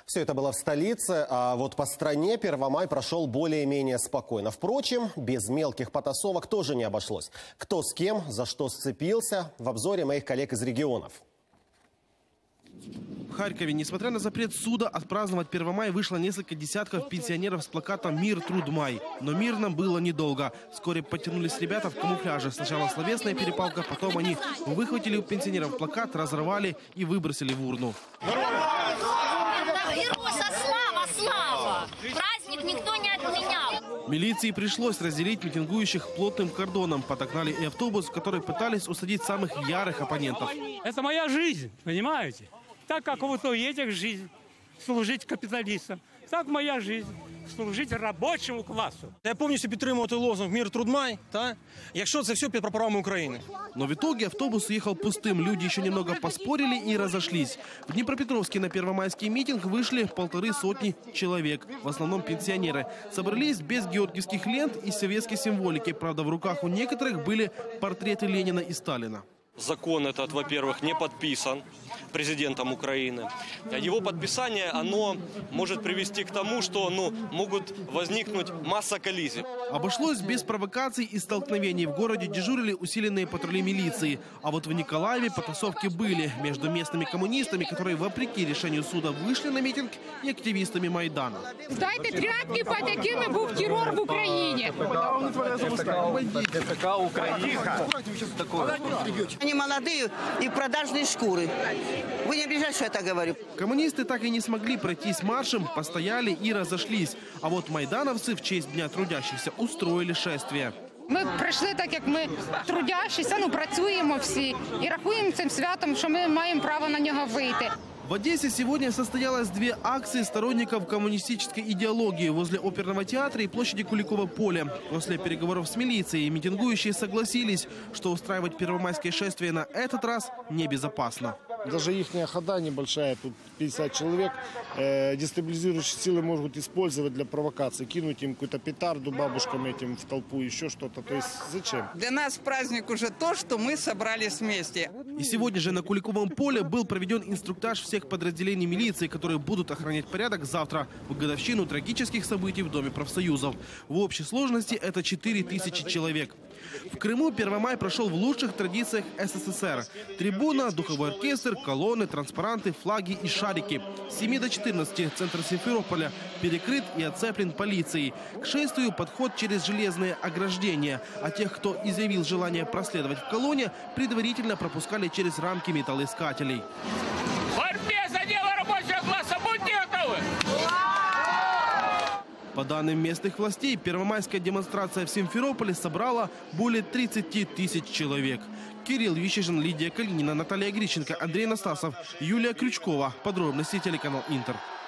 Все это было в столице, а вот по стране Первомай прошел более-менее спокойно. Впрочем, без мелких потасовок тоже не обошлось. Кто с кем, за что сцепился, в обзоре моих коллег из регионов. В Харькове, несмотря на запрет суда, отпраздновать Первомай вышло несколько десятков пенсионеров с плакатом «Мир, труд, май». Но мирно было недолго. Вскоре подтянулись ребята в камуфляже. Сначала словесная перепалка, потом они выхватили у пенсионеров плакат, разорвали и выбросили в урну. Слава! Праздник никто не отменял. Милиции пришлось разделить митингующих плотным кордоном. Подогнали и автобус, в который пытались усадить самых ярых оппонентов. Это моя жизнь, понимаете? Так как вот у этих жизнь служить капиталистам, так моя жизнь служить рабочему классу. Я повністю підтримувати лозунг «Мир, труд, май», якщо це все під прапорами України. Но в итоге автобус уехал пустым. Люди еще немного поспорили и разошлись. В Днепропетровске на первомайский митинг вышли 150 человек. В основном пенсионеры. Собрались без георгиевских лент и советской символики. Правда, в руках у некоторых были портреты Ленина и Сталина. Закон этот, во-первых, не подписан президентом Украины. Его подписание, оно может привести к тому, что могут возникнуть масса коллизий. Обошлось без провокаций и столкновений. В городе дежурили усиленные патрули милиции. А вот в Николаеве потасовки были между местными коммунистами, которые, вопреки решению суда, вышли на митинг, и активистами Майдана. Здайте тряпки, под якими був террор в Україні. Они молодые и продажные шкуры. Вы не обижайтесь, что я так говорю. Коммунисты так и не смогли пройтись маршем, постояли и разошлись. А вот майдановцы в честь Дня трудящихся устроили шествие. Ми прийшли так, як ми трудящіся, працюємо всі і рахуємо цим святом, що ми маємо право на нього вийти. В Одессе сегодня состоялось 2 акции сторонников коммунистической идеологии возле оперного театра и площади Куликово поля. После переговоров с милицией митингующие согласились, что устраивать первомайское шествие на этот раз небезопасно. Даже их хода небольшая, тут 50 человек, дестабилизирующие силы могут использовать для провокации, кинуть им какую-то петарду бабушкам этим в толпу, еще что-то. То есть зачем? Для нас праздник уже то, что мы собрались вместе. И сегодня же на Куликовом поле был проведен инструктаж всех подразделений милиции, которые будут охранять порядок завтра, в годовщину трагических событий в Доме профсоюзов. В общей сложности это 4000 человек. В Крыму Первомай прошел в лучших традициях СССР. Трибуна, духовой оркестр, колонны, транспаранты, флаги и шарики. С 7 до 14 центр Симферополя перекрыт и оцеплен полицией. К шествию подход через железные ограждения. А тех, кто изъявил желание проследовать в колонне, предварительно пропускали через рамки металлоискателей. Борьбе за дело рабочего класса, будьте готовы! По данным местных властей, первомайская демонстрация в Симферополе собрала более 30 000 человек. Кирилл Вещежин, Лидия Калинина, Наталья Грищенко, Андрей Настасов, Юлия Крючкова. Подробности телеканал Интер.